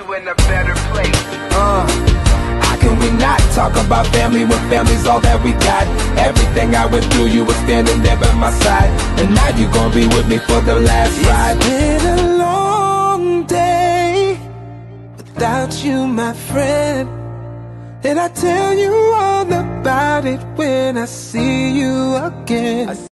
in a better place. How can we not talk about family when family's all that we got? Everything I went through, you were standing there by my side, and now you gon' be with me for the last ride. It's been a long day without you, my friend, and I tell you all about it when I see you again.